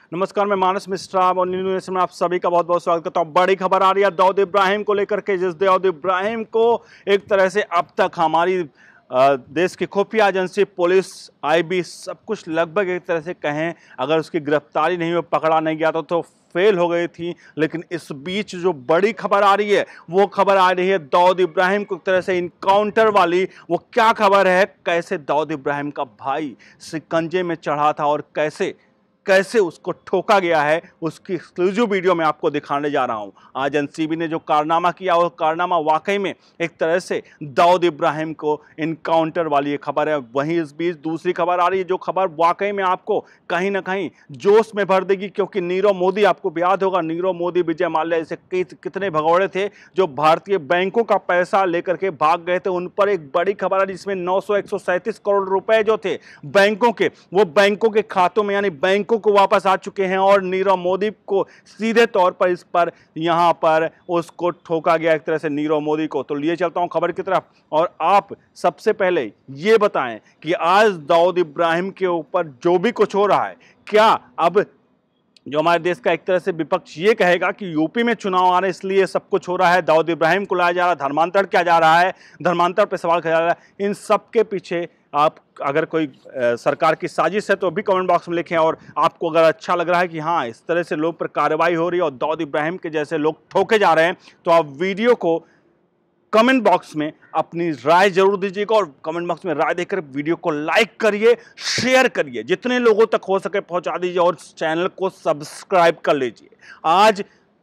नमस्कार, मैं मानस मिश्रा और न्यू नेशन में आप सभी का बहुत बहुत स्वागत करता हूँ। बड़ी खबर आ रही है दाऊद इब्राहिम को लेकर के, जिस दाऊद इब्राहिम को एक तरह से अब तक हमारी देश की खुफिया एजेंसी, पुलिस, आईबी सब कुछ लगभग एक तरह से कहें, अगर उसकी गिरफ्तारी नहीं हुई, पकड़ा नहीं गया तो फेल हो गई थी। लेकिन इस बीच जो बड़ी खबर आ रही है वो खबर आ रही है दाऊद इब्राहिम को एक तरह से इनकाउंटर वाली। वो क्या खबर है, कैसे दाऊद इब्राहिम का भाई शिकंजे में चढ़ा था और कैसे कैसे उसको ठोका गया है, उसकी एक्सक्लूसिव वीडियो में आपको दिखाने जा रहा हूं। आज एनसीबी ने जो कारनामा किया, वो कारनामा वाकई में एक तरह से दाऊद इब्राहिम को इनकाउंटर वाली ये खबर है। वहीं इस बीच दूसरी खबर आ रही है, जो खबर वाकई में आपको कहीं ना कहीं जोश में भर देगी, क्योंकि नीरव मोदी, आपको याद होगा नीरव मोदी, विजय माल्या जैसे कितने भगौड़े थे जो भारतीय बैंकों का पैसा लेकर के भाग गए थे, उन पर एक बड़ी खबर है जिसमें 137 करोड़ रुपए जो थे बैंकों के, वो बैंकों के खातों में यानी बैंकों को वापस आ चुके हैं। और नीरव मोदी को सीधे तौर पर इस पर यहां पर उसको ठोका गया एक तरह से, नीरव मोदी को। तो लिए चलता हूं खबर की तरफ, और आप सबसे पहले ये बताएं कि आज दाऊद इब्राहिम के ऊपर जो भी कुछ हो रहा है, क्या अब जो हमारे देश का एक तरह से विपक्ष ये कहेगा कि यूपी में चुनाव आ रहे इसलिए सब कुछ हो रहा है, दाऊद इब्राहिम को लाया जा रहा है, धर्मांतरण किया जा रहा है, धर्मांतरण पर सवाल किया जा रहा है, इन सब के पीछे आप अगर कोई सरकार की साजिश है तो भी कमेंट बॉक्स में लिखें। और आपको अगर अच्छा लग रहा है कि हाँ इस तरह से लोग पर कार्रवाई हो रही है और दाऊद इब्राहिम के जैसे लोग ठोके जा रहे हैं, तो आप वीडियो को कमेंट बॉक्स में अपनी राय जरूर दीजिएगा, और कमेंट बॉक्स में राय देकर वीडियो को लाइक करिए, शेयर करिए, जितने लोगों तक हो सके पहुंचा दीजिए, और चैनल को सब्सक्राइब कर लीजिए। आज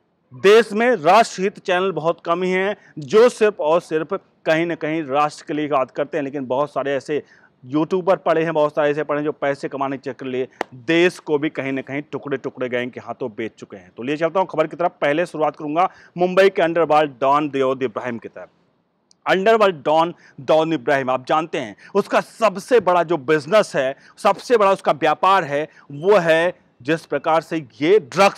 देश में राष्ट्रहित चैनल बहुत कम ही हैं जो सिर्फ और सिर्फ कहीं ना कहीं राष्ट्र के लिए बात करते हैं, लेकिन बहुत सारे ऐसे यूट्यूबर पड़े हैं, बहुत सारे ऐसे पड़े हैं जो पैसे कमाने के चक्कर लिए देश को भी कहीं ना कहीं टुकड़े टुकड़े गैंग के हाथों बेच चुके हैं। तो लिए चलता हूं खबर की तरफ। पहले शुरुआत करूंगा मुंबई के अंडरवर्ल्ड डॉन दाऊद इब्राहिम की तरफ। अंडरवर्ल्ड डॉन दाऊद इब्राहिम, आप जानते हैं उसका सबसे बड़ा जो बिजनेस है, सबसे बड़ा उसका व्यापार है, वो है जिस प्रकार से ये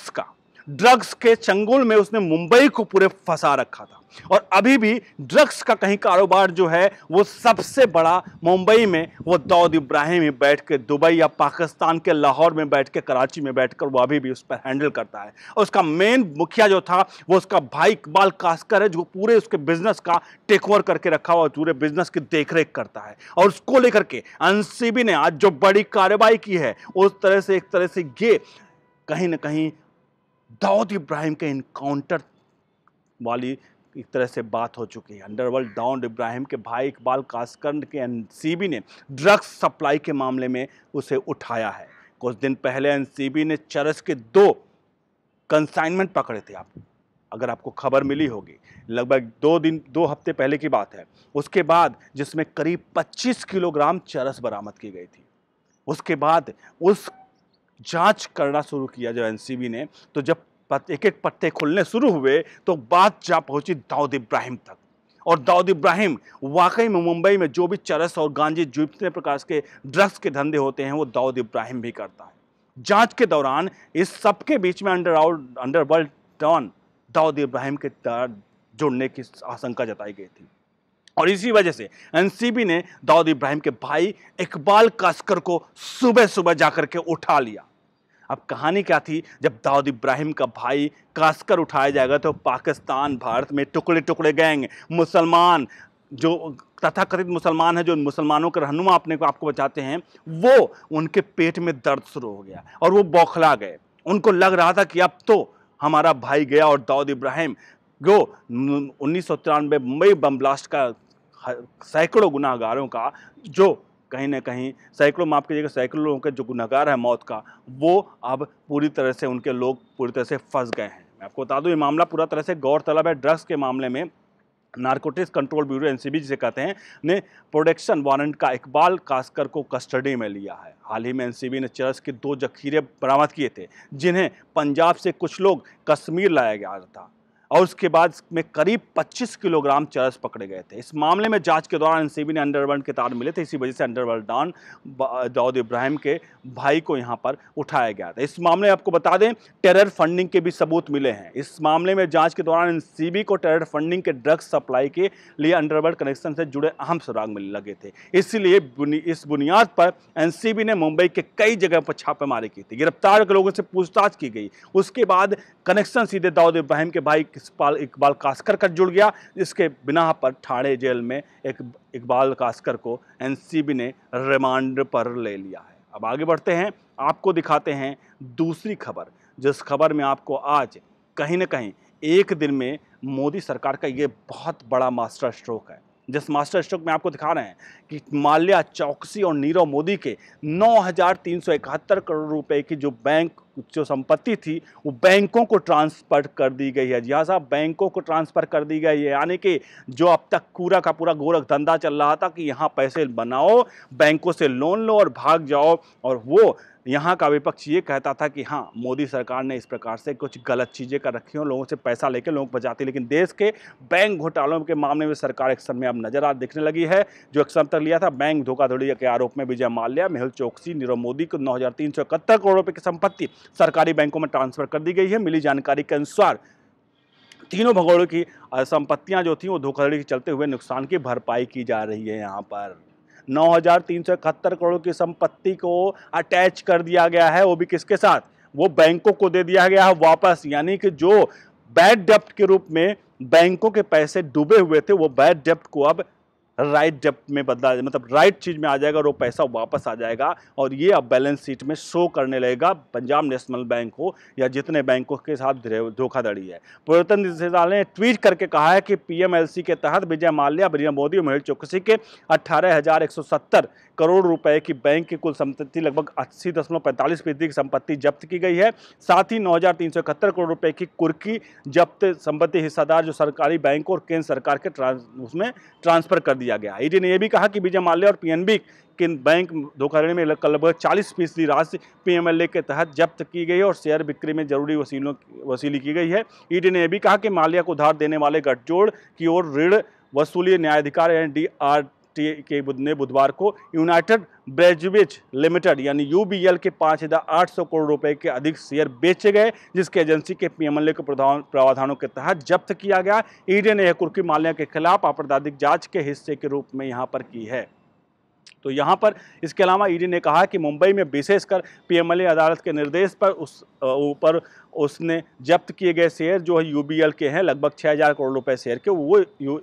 ड्रग्स के चंगुल में उसने मुंबई को पूरे फंसा रखा था। और अभी भी ड्रग्स का कहीं कारोबार जो है वो सबसे बड़ा मुंबई में वो दाऊद इब्राहिम ही बैठ के दुबई या पाकिस्तान के लाहौर में बैठ के, कराची में बैठकर वो अभी भी उस पर हैंडल करता है। और उसका मेन मुखिया जो था वो उसका भाई इकबाल कास्कर है, जो पूरे उसके बिजनेस का टेक ओवर करके रखा हुआ, पूरे बिजनेस की देखरेख करता है। और उसको लेकर के एनसीबी ने आज जो बड़ी कार्रवाई की है, उस तरह से एक तरह से ये कहीं ना कहीं दाऊद इब्राहिम के इनकाउंटर वाली एक तरह से बात हो चुकी है। अंडरवर्ल्ड दाऊद इब्राहिम के भाई इकबाल कास्कर के एनसीबी ने ड्रग्स सप्लाई के मामले में उसे उठाया है। कुछ दिन पहले एनसीबी ने चरस के 2 कंसाइनमेंट पकड़े थे, अगर आपको खबर मिली होगी, लगभग 2 हफ्ते पहले की बात है। उसके बाद जिसमें करीब 25 किलोग्राम चरस बरामद की गई थी। उसके बाद उस जांच करना शुरू किया जो एनसीबी ने, तो जब एक एक पत्ते खुलने शुरू हुए तो बात जा पहुंची दाऊद इब्राहिम तक। और दाऊद इब्राहिम वाकई में मुंबई में जो भी चरस और गांजे, जितने प्रकार के ड्रग्स के धंधे होते हैं, वो दाऊद इब्राहिम भी करता है। जांच के दौरान इस सबके बीच में अंडरवर्ल्ड डॉन दाऊद इब्राहिम के जुड़ने की आशंका जताई गई थी। और इसी वजह से एनसीबी ने दाऊद इब्राहिम के भाई इकबाल कास्कर को सुबह सुबह जाकर के उठा लिया। अब कहानी क्या थी, जब दाऊद इब्राहिम का भाई कास्कर उठाया जाएगा तो पाकिस्तान, भारत में टुकड़े टुकड़े गैंग, मुसलमान जो तथाकथित मुसलमान हैं, जो मुसलमानों के रहनुमा अपने को आपको बचाते हैं, वो उनके पेट में दर्द शुरू हो गया और वो बौखला गए। उनको लग रहा था कि अब तो हमारा भाई गया। और दाऊद इब्राहिम जो 1993 मुंबई बम ब्लास्ट का सैकड़ों गुनाहगारों का, जो कहीं ना कहीं सैकड़ों, माफ कीजिएगा, सैकड़ों लोगों के जो गुनाहगार है मौत का, वो अब पूरी तरह से उनके लोग पूरी तरह से फंस गए हैं। मैं आपको बता दूं ये मामला पूरा तरह से गौरतलब है। ड्रग्स के मामले में नारकोटिक्स कंट्रोल ब्यूरो, एनसीबी जिसे कहते हैं, ने प्रोटेक्शन वारंट का इकबाल कास्कर को कस्टडी में लिया है। हाल ही में एनसीबी ने चरस के 2 जखीरे बरामद किए थे, जिन्हें पंजाब से कुछ लोग कश्मीर लाया गया था। और उसके बाद में करीब 25 किलोग्राम चरस पकड़े गए थे। इस मामले में जांच के दौरान एनसीबी ने अंडरवर्ल्ड के तार मिले थे, इसी वजह से अंडरवर्ल्ड डॉन दाऊद इब्राहिम के भाई को यहां पर उठाया गया था। इस मामले में आपको बता दें टेरर फंडिंग के भी सबूत मिले हैं। इस मामले में जांच के दौरान एनसीबी को टेरर फंडिंग के ड्रग्स सप्लाई के लिए अंडरवर्ल्ड कनेक्शन से जुड़े अहम सुराग मिलने लगे थे। इसलिए इस बुनियाद पर एनसीबी ने मुंबई के कई जगह पर छापेमारी की थी, गिरफ्तार लोगों से पूछताछ की गई। उसके बाद कनेक्शन सीधे दाऊद इब्राहिम के भाई इकबाल कास्कर का जुड़ गया, जिसके बिना पर ठाणे जेल में इकबाल कास्कर को एनसीबी ने रिमांड पर ले लिया है। अब आगे बढ़ते हैं, आपको दिखाते हैं दूसरी खबर, जिस खबर में आपको आज कहीं ना कहीं एक दिन में मोदी सरकार का ये बहुत बड़ा मास्टर स्ट्रोक है। जिस मास्टर स्ट्रोक में आपको दिखा रहे हैं कि माल्या, चौकसी और नीरव मोदी के 9,371 करोड़ रुपए की जो संपत्ति थी वो बैंकों को ट्रांसफर कर दी गई है। जी हाँ साहब, बैंकों को ट्रांसफर कर दी गई है। यानी कि जो अब तक पूरा का पूरा गोरख धंधा चल रहा था कि यहाँ पैसे बनाओ, बैंकों से लोन लो और भाग जाओ, और वो यहाँ का विपक्ष ये कहता था कि हाँ मोदी सरकार ने इस प्रकार से कुछ गलत चीज़ें कर रखी हों, लोगों से पैसा लेकर लोग बचाती। लेकिन देश के बैंक घोटालों के मामले में सरकार एक्शन में अब नजर दिखने लगी है। जो एक्शन तक लिया था बैंक धोखाधड़ी के आरोप में विजय माल्या, मेहुल चोकसी, नीरव मोदी को 9,371 करोड़ रुपए की संपत्ति सरकारी बैंकों में ट्रांसफर कर दी गई है। मिली जानकारी के अनुसार तीनों भगोड़ों की संपत्तियां जो थी वो धोखाधड़ी के चलते हुए नुकसान की भरपाई की जा रही है। यहाँ पर 9,371 करोड़ की संपत्ति को अटैच कर दिया गया है, वो भी किसके साथ, वो बैंकों को दे दिया गया है वापस। यानी कि जो बैड डेप्ट के रूप में बैंकों के पैसे डूबे हुए थे वो बैड डेप्ट को अब राइट डेप्ट में बदला, मतलब राइट चीज में आ जाएगा और वो पैसा वापस आ जाएगा, और ये अब बैलेंस शीट में शो करने लगेगा। पंजाब नेशनल बैंक हो या जितने बैंकों के साथ धोखाधड़ी है। प्रवर्तन निदेशालय ने ट्वीट करके कहा है कि पीएमएलसी के तहत विजय माल्या, नीरव मोदी और मेहुल चोकसी के 18,170 करोड़ रुपए की बैंक की कुल संपत्ति लगभग 80.45% की संपत्ति जब्त की गई है। साथ ही 9,371 करोड़ रुपए की कुर्की जब्त संपत्ति हिस्सादार जो सरकारी बैंक और केंद्र सरकार के उसमें ट्रांसफर कर दिया गया। ईडी ने यह भी कहा कि विजय माल्या और पीएनबी के बैंक धोखाधड़ी में लगभग 40% राशि पीएमएलए के तहत जब्त की गई है और शेयर बिक्री में जरूरी वसूली की गई है। ईडी ने यह भी कहा कि माल्या को उधार देने वाले गठजोड़ की ओर ऋण वसूली न्यायाधिकार DRTA ने बुधवार को यूनाइटेड ब्रेवरीज लिमिटेड यानी यूबीएल के 5,800 करोड़ रुपए के अधिक शेयर बेचे गए, जिसके एजेंसी के पीएमएलए के प्रावधानों के तहत जब्त किया गया। ईडी ने यह कुर्की माल्या के खिलाफ आपराधिक जांच के हिस्से के रूप में यहां पर की है। तो यहाँ पर इसके अलावा ईडी ने कहा कि मुंबई में विशेषकर पीएमएलए अदालत के निर्देश पर उसने जब्त किए गए शेयर जो है यूबीएल के हैं, लगभग 6,000 करोड़ रुपए शेयर के, वो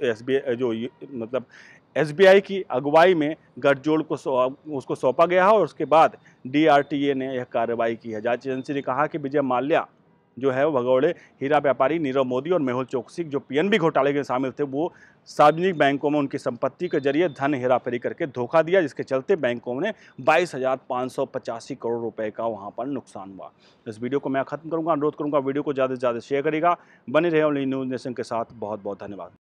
एसबीआई की अगुवाई में गठजोड़ को उसको सौंपा गया है और उसके बाद DRTA ने यह कार्रवाई की है। जांच एजेंसी ने कहा कि विजय माल्या जो है वो भगोड़े हीरा व्यापारी नीरव मोदी और मेहुल चोकसी जो पीएनबी घोटाले के शामिल थे, वो सार्वजनिक बैंकों में उनकी संपत्ति के जरिए धन हेराफेरी करके धोखा दिया, जिसके चलते बैंकों ने 22,585 करोड़ रुपए का वहां पर नुकसान हुआ। इस वीडियो को मैं खत्म करूंगा, अनुरोध करूंगा वीडियो को ज़्यादा से ज़्यादा शेयर करेगा। बने रहे न्यूज़ नेशन के साथ। बहुत बहुत धन्यवाद।